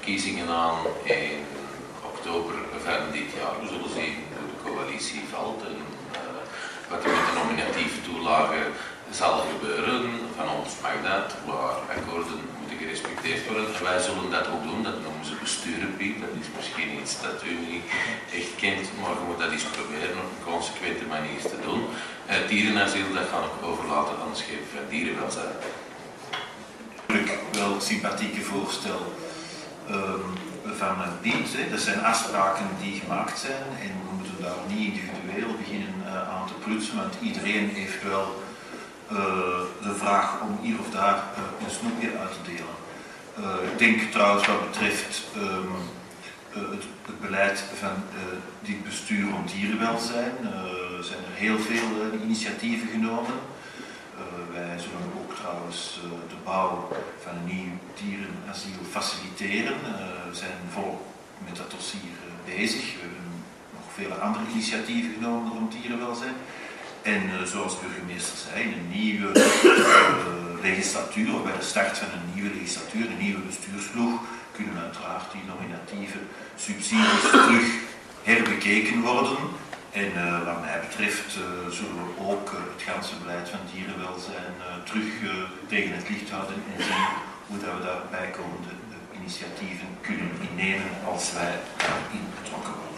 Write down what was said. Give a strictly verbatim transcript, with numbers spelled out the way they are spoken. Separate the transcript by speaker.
Speaker 1: verkiezingen aan in oktober van dit jaar. We zullen zien hoe de coalitie valt en uh, wat er met de nominatieve toelage zal gebeuren. Van ons mag dat, waar akkoorden moeten gerespecteerd worden. Wij zullen dat ook doen, dat noemen ze besturenpiep. Dat is misschien iets dat u niet echt kent, maar je moet dat eens proberen op een consequente manier te doen. Het dierenasiel, dat ga ik overlaten aan de schep van dierenwelzijn.
Speaker 2: Wel sympathieke voorstel um, van Piet. Dat zijn afspraken die gemaakt zijn en we moeten daar niet individueel beginnen uh, aan te prutsen, want iedereen heeft wel uh, de vraag om hier of daar uh, een snoepje uit te delen. Uh, ik denk trouwens wat betreft um, uh, het, het beleid van uh, dit bestuur om dierenwelzijn, uh, zijn er heel veel uh, initiatieven genomen. Uh, wij zullen ook trouwens uh, de bouw van een nieuw dierenasiel faciliteren. Uh, we zijn volop met dat dossier uh, bezig. We hebben nog vele andere initiatieven genomen rond dierenwelzijn. En uh, zoals de burgemeester zei, een nieuwe uh, legislatuur, of bij de start van een nieuwe legislatuur, een nieuwe bestuursploeg, kunnen uiteraard die nominatieve subsidies terug herbekeken worden. En uh, wat mij betreft uh, zullen we ook uh, het ganse beleid van dierenwelzijn uh, terug uh, tegen het licht houden en zien hoe dat we daar bijkomende uh, initiatieven kunnen innemen als wij daarin betrokken worden.